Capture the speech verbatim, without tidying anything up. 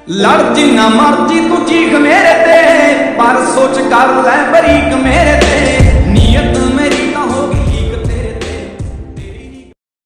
लड़ जिन्ना मर्जी तू चीख मेरे ते, पर सोच कर लै बरीक मेरे ते।